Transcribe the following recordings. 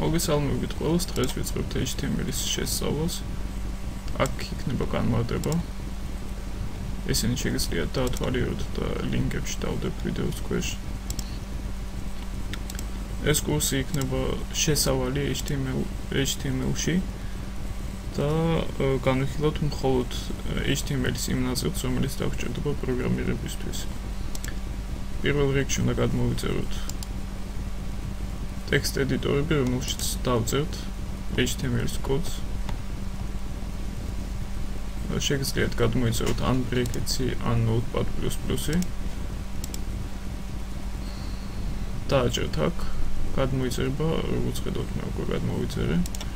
მოგესალმებით ყველას, დღეს ვიწყებთ HTML-ის შესწავლას. აქ იქნება განმარტება. ესენი შეგიძლიათ დაათვალიეროთ და ლინკებში დავდებ ვიდეოს ქვეშ. ეს კურსი იქნება შესავალი HTML-ში და განვიხილოთ მხოლოდ HTML-ის იმ ნაწილს, რომელიც დაგჭირდება პროგრამირებისთვის. პირველ რიგში უნდა გადმოვიწეროთ text editor-ები, რომელშიც დავწერთ HTML-ის კოდს. შეგიძლიათ გადმოიწეროთ ან brackets-ი, ან notepad++-ი. დააჭერთ აქ, გადმოიწერება, როგორც ხედავთ, მე უკვე გადმოვიწერე.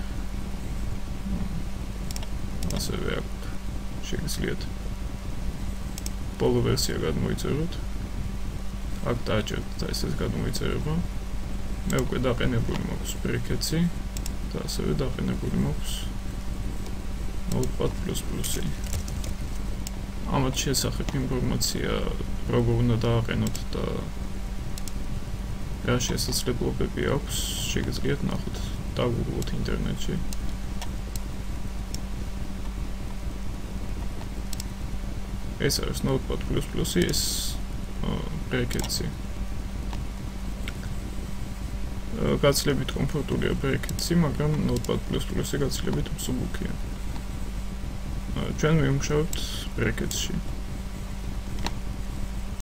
ასევე აქ შეგიძლიათ ბოლო ვერსია გადმოიწეროთ. აქ დააჭერთ და ესეც გადმოიწერება. მე უკვე დაყენებული მაქვს brackets-ი და ასევე დაყენებული მაქვს notepad++-ი. ამათ შესახებ ინფორმაცია როგორ უნდა დააყენოთ და რა შესაძლებლობები აქვს, შეგიძლიათ ნახოთ, დაგუგლოთ ინტერნეტში. ეს არის notepad++-ი, ეს brackets-ი. გაცილებით კომფორტულია brackets-ი, მაგრამ notepad++-ი გაცილებით მსუბუქია. ჩვენ მივმუშავებთ brackets-ში.